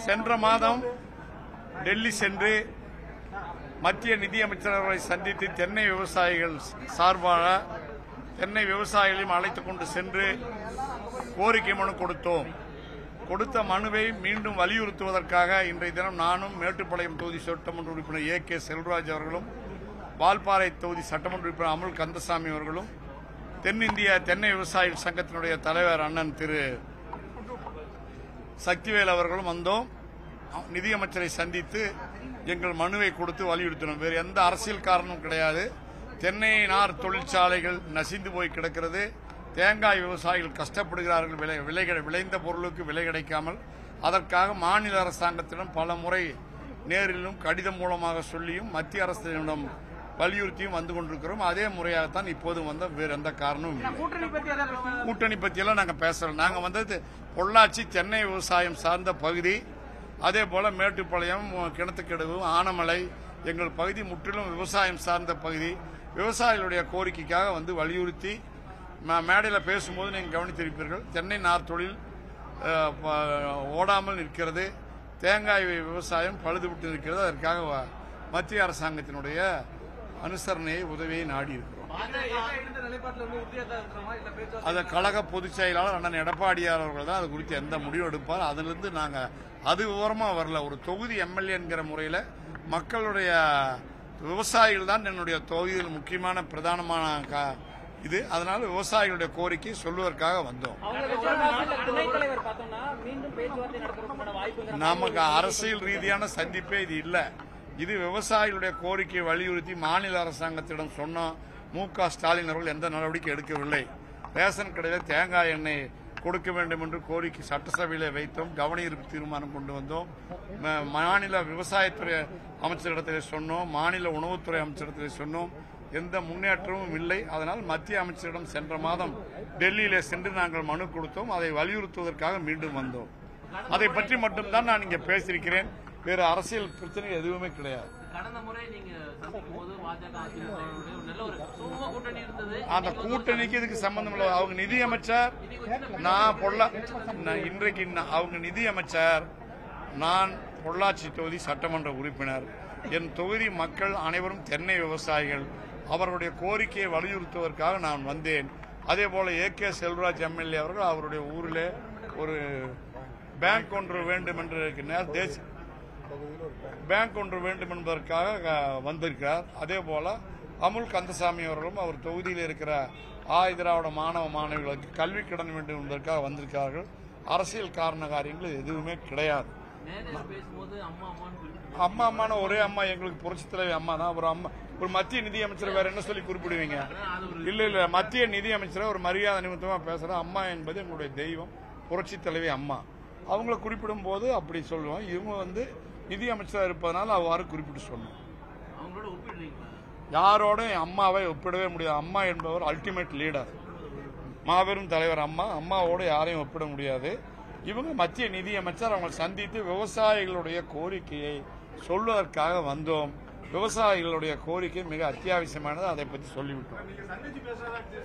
சென்ற மாதம் டெல்லி சென்று மத்திய நிதியமைச்சர்களை சந்தித்து தென்னை விவசாயிகள் சார்பாக தென்னை விவசாயிகளையும் அழைத்துக் கொண்டு சென்று கோரிக்கை மனு கொடுத்தோம். கொடுத்த மனுவை மீண்டும் வலியுறுத்துவதற்காக இன்றைய தினம் நானும் மேட்டுப்பாளையம் தொகுதி சட்டமன்ற உறுப்பினர் A.K. செல்வராஜ் அவர்களும் வால்பாறை தொகுதி சட்டமன்ற உறுப்பினர் அமுல் கந்தசாமி அவர்களும் தென்னிந்திய தென்னை விவசாயிகள் சங்கத்தினுடைய தலைவர் அண்ணன் திரு சக்திவேல் அவர்களும் வந்தோம். நிதியமைச்சரை சந்தித்து எங்கள் மனுவை கொடுத்து வலியுறுத்தினோம். வேறு எந்த அரசியல் காரணமும் கிடையாது. தென்னை நார் தொழிற்சாலைகள் நசிந்து போய் கிடக்கிறது. தேங்காய் விவசாயிகள் கஷ்டப்படுகிறார்கள். விளைந்த பொருளுக்கு விலை கிடைக்காமல் அதற்காக மாநில அரசாங்கத்திடம் பல முறை நேரிலும் கடிதம் மூலமாக சொல்லியும் மத்திய அரசிடம் வலியுறுத்தியும் வந்து கொண்டிருக்கிறோம். அதே முறையாகத்தான் இப்போது வந்த வேறு எந்த காரணமும் இல்லை. கூட்டணி பற்றியெல்லாம் நாங்கள் பேசல. நாங்கள் வந்தது பொள்ளாச்சி தென்னை விவசாயம் சார்ந்த பகுதி, அதே போல மேட்டுப்பாளையம், கிணத்துக்கடவு, ஆனமலை எங்கள் பகுதி முற்றிலும் விவசாயம் சார்ந்த பகுதி. விவசாயிகளுடைய கோரிக்கைக்காக வந்து வலியுறுத்தி மேடையில் பேசும்போது நீங்கள் கவனித்திருப்பீர்கள். தென்னை நார் தொழில் ஓடாமல் நிற்கிறது, தேங்காய் விவசாயம் பழுதுவிட்டு நிற்கிறது. அதற்காக மத்திய அரசாங்கத்தினுடைய அனுசரணையை உதவியை நாடி இருக்கிறோம். அதை கழக பொதுச் செயலாளர் அண்ணன் எடப்பாடியார் அவர்கள் தான் அது குறித்து எந்த முடிவு எடுப்பார். அதிலிருந்து நாங்கள் அது விவரமா வரல. ஒரு தொகுதி எம்எல்ஏ என்கிற முறையில் மக்களுடைய விவசாயிகள் தான் என்னுடைய தொகுதியில் முக்கியமான பிரதானமான இது. அதனால விவசாயிகளுடைய கோரிக்கை சொல்வதற்காக வந்தோம். நமக்கு அரசியல் ரீதியான சந்திப்பே இது இல்லை. இது விவசாயிகளுடைய கோரிக்கையை வலியுறுத்தி மாநில அரசாங்கத்திடம் சொன்னோம். மு.க. ஸ்டாலின் அவர்கள் எந்த நடவடிக்கை எடுக்கவில்லை. ரேஷன் கடையில் தேங்காய் எண்ணெய் கொடுக்க வேண்டும் என்று கோரிக்கை சட்டசபையில வைத்தோம். கவனஈர்ப்பு தீர்மானம் கொண்டு வந்தோம். மாநில விவசாயத்துறை அமைச்சரிடத்திலே சொன்னோம், மாநில உணவுத்துறை அமைச்சரிடத்திலே சொன்னோம். எந்த முன்னேற்றமும் இல்லை. அதனால் மத்திய அமைச்சரிடம் சென்ற மாதம் டெல்லியிலே சென்று நாங்கள் மனு கொடுத்தோம். அதை வலியுறுத்துவதற்காக மீண்டும் வந்தோம். அதை பற்றி மட்டும்தான் நான் இங்கே பேசியிருக்கிறேன். வேறு அரசியல் பிரச்சனை எதுவுமே கிடையாது. அந்த கூட்டணிக்கு இதுக்கு சம்பந்தம் இல்லை. அவங்க நிதியமைச்சர், இன்றைக்கு அவங்க நிதியமைச்சர், நான் பொள்ளாச்சி தொகுதி சட்டமன்ற உறுப்பினர். என் தொகுதி மக்கள் அனைவரும் தென்னை விவசாயிகள். அவர்களுடைய கோரிக்கையை வலியுறுத்துவதற்காக நான் வந்தேன். அதே போல A.K. செல்வராஜ் எம்எல்ஏ அவர்கள் அவருடைய ஊரில் ஒரு பேங்க் ஒன்று வேண்டும் என்று பேங்க் ஒன்று வேண்டும் என்பதற்காக வந்திருக்கிறார். அதே போல அமுல் கந்தசாமி அவர்களும் அவர் தொகுதியில் இருக்கிற திராவிட மாணவ மாணவிகளுக்கு கல்வி கடன் வேண்டும் என்பதற்காக வந்திருக்கிறார்கள். அரசியல் காரண காரியங்கள் எதுவுமே கிடையாது. அம்மான ஒரே அம்மா எங்களுக்கு புரட்சி தலைவி அம்மா தான். ஒரு அம்மா, ஒரு மத்திய நிதியமைச்சர் வேற என்ன சொல்லி குறிப்பிடுவீங்க? இல்ல மத்திய நிதியமைச்சரை ஒரு மரியாதை நிமித்தமா பேசுற அம்மா என்பது எங்களுடைய தெய்வம், புரட்சி தலைவி அம்மா. அவங்களை குறிப்பிடும் போது அப்படி சொல்லுவோம். இவங்க வந்து நிதியமைச்சராக இருப்பதனால அவ்வாறு குறிப்பிட்டு சொன்னோம். யாரோட அம்மாவை ஒப்பிடவே முடியாது. அம்மா என்பவர் அல்டிமேட் லீடர், மாபெரும் தலைவர் அம்மா. அம்மாவோடு யாரையும் ஒப்பிட முடியாது. இவங்க மத்திய நிதியமைச்சர். அவங்க சந்தித்து விவசாயிகளுடைய கோரிக்கையை சொல்வதற்காக வந்தோம். விவசாயிகளுடைய கோரிக்கை மிக அத்தியாவசியமானது. அதை பற்றி சொல்லிவிட்டோம்.